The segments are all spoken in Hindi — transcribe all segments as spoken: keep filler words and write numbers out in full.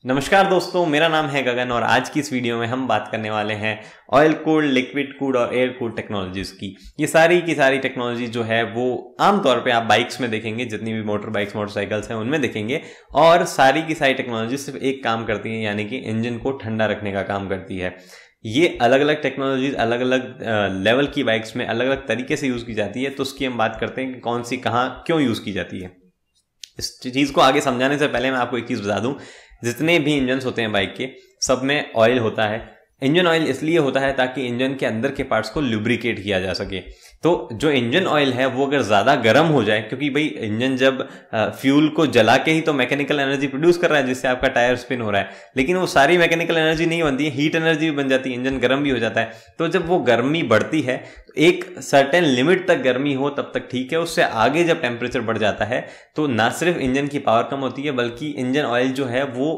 नमस्कार दोस्तों, मेरा नाम है गगन और आज की इस वीडियो में हम बात करने वाले हैं ऑयल कूल्ड, लिक्विड कूल्ड और एयर कूल्ड टेक्नोलॉजीज की। ये सारी की सारी टेक्नोलॉजी जो है वो आमतौर पे आप बाइक्स में देखेंगे, जितनी भी मोटर बाइक्स मोटरसाइकिल्स हैं उनमें देखेंगे। और सारी की सारी टेक्नोलॉजी सिर्फ एक काम करती है, यानी कि इंजन को ठंडा रखने का काम करती है। ये अलग अलग टेक्नोलॉजीज अलग अलग लेवल की बाइक्स में अलग अलग तरीके से यूज की जाती है। तो उसकी हम बात करते हैं कि कौन सी कहाँ क्यों यूज की जाती है। इस चीज को आगे समझाने से पहले मैं आपको एक चीज बता दूं, जितने भी इंजन्स होते हैं बाइक के, सब में ऑयल होता है। इंजन ऑयल इसलिए होता है ताकि इंजन के अंदर के पार्ट्स को लुब्रिकेट किया जा सके। तो जो इंजन ऑयल है वो अगर ज्यादा गर्म हो जाए, क्योंकि भाई इंजन जब फ्यूल को जला के ही तो मैकेनिकल एनर्जी प्रोड्यूस कर रहा है जिससे आपका टायर स्पिन हो रहा है, लेकिन वो सारी मैकेनिकल एनर्जी नहीं बनती है, हीट एनर्जी भी बन जाती है, इंजन गर्म भी हो जाता है। तो जब वो गर्मी बढ़ती है तो एक सर्टेन लिमिट तक गर्मी हो तब तक ठीक है, उससे आगे जब टेम्परेचर बढ़ जाता है तो ना सिर्फ इंजन की पावर कम होती है बल्कि इंजन ऑयल जो है वो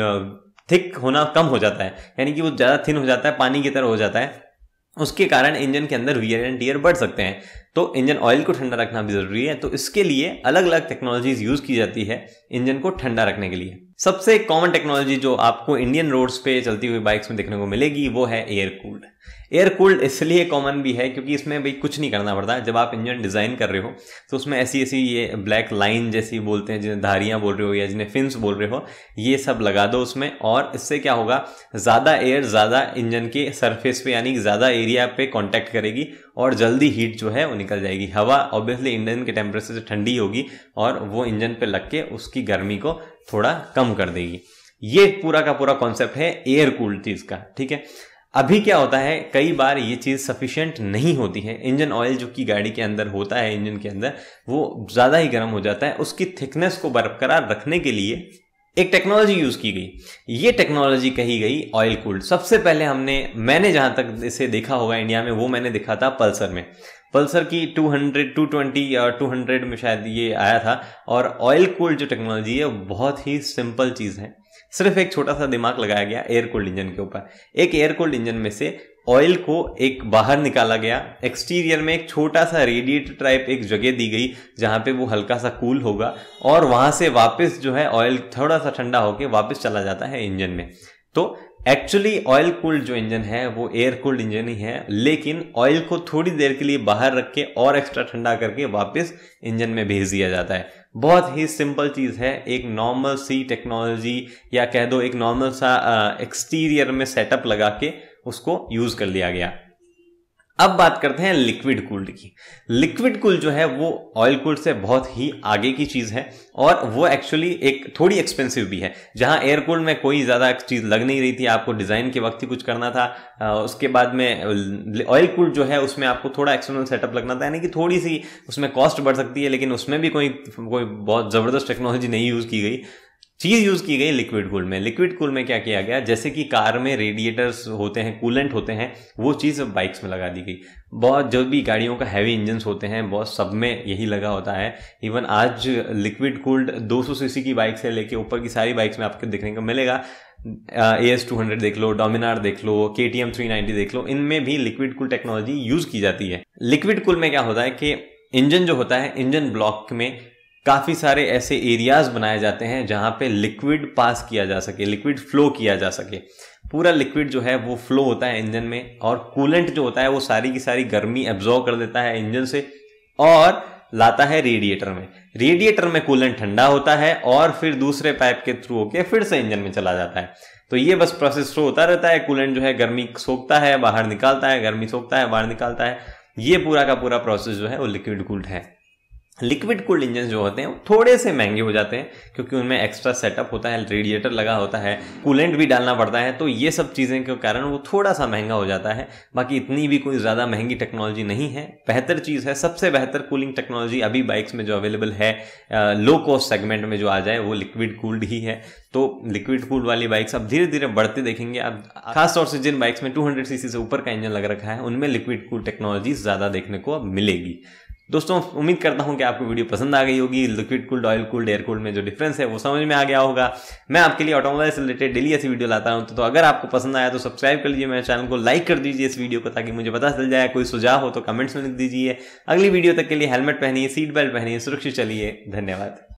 थिक होना कम हो जाता है, यानी कि वो ज्यादा थिन हो जाता है, पानी की तरह हो जाता है। उसके कारण इंजन के अंदर वियर एंड टियर बढ़ सकते हैं। तो इंजन ऑयल को ठंडा रखना भी जरूरी है। तो इसके लिए अलग अलग टेक्नोलॉजीज यूज की जाती है इंजन को ठंडा रखने के लिए। सबसे कॉमन टेक्नोलॉजी जो आपको इंडियन रोड्स पे चलती हुई बाइक्स में देखने को मिलेगी वो है एयर कूल्ड। एयर कूल्ड इसलिए कॉमन भी है क्योंकि इसमें भाई कुछ नहीं करना पड़ता। जब आप इंजन डिजाइन कर रहे हो तो उसमें ऐसी ऐसी ये ब्लैक लाइन जैसी बोलते हैं, जिन्हें धारियां बोल रहे हो या जिन्हें फिन्स बोल रहे हो, ये सब लगा दो उसमें। और इससे क्या होगा, ज्यादा एयर ज्यादा इंजन के सरफेस पे यानी ज्यादा एरिया पे कांटेक्ट करेगी और जल्दी हीट जो है वो निकल जाएगी। हवा ऑब्वियसली इंजन के टेम्परेचर से ठंडी होगी और वो इंजन पे लग के उसकी गर्मी को थोड़ा कम कर देगी। ये पूरा का पूरा कॉन्सेप्ट है एयर कूल्ड चीज का, ठीक है। अभी क्या होता है, कई बार ये चीज सफिशिएंट नहीं होती है। इंजन ऑयल जो कि गाड़ी के अंदर होता है, इंजन के अंदर, वो ज्यादा ही गर्म हो जाता है। उसकी थिकनेस को बरकरार रखने के लिए एक टेक्नोलॉजी यूज की गई। ये टेक्नोलॉजी कही गई ऑयल कूल्ड। सबसे पहले हमने मैंने जहां तक इसे देखा होगा इंडिया में, वो मैंने देखा था पल्सर में। पल्सर की टू हंड्रेड, टू ट्वेंटी या टू हंड्रेड में शायद ये आया था। और ऑयल कूल्ड जो टेक्नोलॉजी है बहुत ही सिंपल चीज है। सिर्फ एक छोटा सा दिमाग लगाया गया एयर कूल्ड इंजन के ऊपर। एक एयर कूल्ड इंजन में से ऑयल को एक बाहर निकाला गया, एक्सटीरियर में एक छोटा सा रेडिएटर टाइप एक जगह दी गई जहां पे वो हल्का सा कूल होगा और वहां से वापस जो है ऑयल थोड़ा सा ठंडा होकर वापस चला जाता है इंजन में। तो एक्चुअली ऑयल कूल्ड जो इंजन है वो एयर कूल्ड इंजन ही है, लेकिन ऑयल को थोड़ी देर के लिए बाहर रख के और एक्स्ट्रा ठंडा करके वापस इंजन में भेज दिया जाता है। बहुत ही सिंपल चीज है। एक नॉर्मल सी टेक्नोलॉजी या कह दो एक नॉर्मल सा एक्सटीरियर में सेटअप लगा के उसको यूज कर लिया गया। अब बात करते हैं लिक्विड कूल्ड की। लिक्विड कूल्ड जो है वो ऑयल कूल्ड से बहुत ही आगे की चीज है और वो एक्चुअली एक थोड़ी एक्सपेंसिव भी है। जहां एयर कूल्ड में कोई ज्यादा चीज लग नहीं रही थी, आपको डिजाइन के वक्त ही कुछ करना था। उसके बाद में ऑयल कूल्ड जो है उसमें आपको थोड़ा एक्सटर्नल सेटअप लगना था, यानी कि थोड़ी सी उसमें कॉस्ट बढ़ सकती है, लेकिन उसमें भी कोई कोई बहुत जबरदस्त टेक्नोलॉजी नहीं यूज की गई। चीज यूज की गई लिक्विड कूल में। लिक्विड कूल में क्या किया गया, जैसे कि कार में रेडिएटर्स होते हैं, कूलेंट होते हैं, वो चीज बाइक्स में लगा दी गई। बहुत जो भी गाड़ियों का हैवी इंजन्स होते हैं बहुत सब में यही लगा होता है। इवन आज लिक्विड कूल्ड दो सौ सीसी की बाइक से लेके ऊपर की सारी बाइक्स में आपको देखने को मिलेगा। ए एस टू हंड्रेड देख लो, डोमिनार देख लो, के टी एम थ्री नाइंटी देख लो, इनमें भी लिक्विड कूल टेक्नोलॉजी यूज की जाती है। लिक्विड कूल में क्या होता है कि इंजन जो होता है, इंजन ब्लॉक में काफी सारे ऐसे एरियाज बनाए जाते हैं जहां पे लिक्विड पास किया जा सके, लिक्विड फ्लो किया जा सके। पूरा लिक्विड जो है वो फ्लो होता है इंजन में और कूलेंट जो होता है वो सारी की सारी गर्मी एब्जॉर्ब कर देता है इंजन से और लाता है रेडिएटर में। रेडिएटर में कूलेंट ठंडा होता है और फिर दूसरे पाइप के थ्रू होके फिर से इंजन में चला जाता है। तो ये बस प्रोसेस थ्रू होता रहता है। कूलेंट जो है गर्मी सोखता है, बाहर निकालता है, गर्मी सोखता है, बाहर निकालता है। ये पूरा का पूरा प्रोसेस जो है वो लिक्विड कूल्ड है। लिक्विड कूल्ड इंजन जो होते हैं वो थोड़े से महंगे हो जाते हैं क्योंकि उनमें एक्स्ट्रा सेटअप होता है, रेडिएटर लगा होता है, कूलेंट भी डालना पड़ता है। तो ये सब चीजें के कारण वो थोड़ा सा महंगा हो जाता है। बाकी इतनी भी कोई ज्यादा महंगी टेक्नोलॉजी नहीं है, बेहतर चीज है। सबसे बेहतर कूलिंग टेक्नोलॉजी अभी बाइक्स में जो अवेलेबल है, लो कॉस्ट सेगमेंट में जो आ जाए, वो लिक्विड कूल्ड ही है। तो लिक्विड कूल्ड वाली बाइक्स अब धीरे धीरे बढ़ते देखेंगे। अब खासतौर से जिन बाइक्स में टू हंड्रेड सीसी से ऊपर का इंजन लग रखा है उनमें लिक्विड कूल्ड टेक्नोलॉजी ज्यादा देखने को अब मिलेगी। दोस्तों, उम्मीद करता हूं कि आपको वीडियो पसंद आ गई होगी। Liquid cooled, oil cooled, air cooled में जो डिफरेंस है वो समझ में आ गया होगा। मैं आपके लिए ऑटोमोबाइल से रिलेटेड डेली ऐसी वीडियो लाता हूं। तो, तो अगर आपको पसंद आया तो सब्सक्राइब कर लीजिए मेरे चैनल को, लाइक कर दीजिए इस वीडियो को ताकि मुझे पता चल जाए। कोई सुझाव हो तो कमेंट्स में लिख दीजिए। अगली वीडियो तक के लिए हेलमेट पहनिए, सीट बेल्ट पहनिए, सुरक्षित चलिए। धन्यवाद।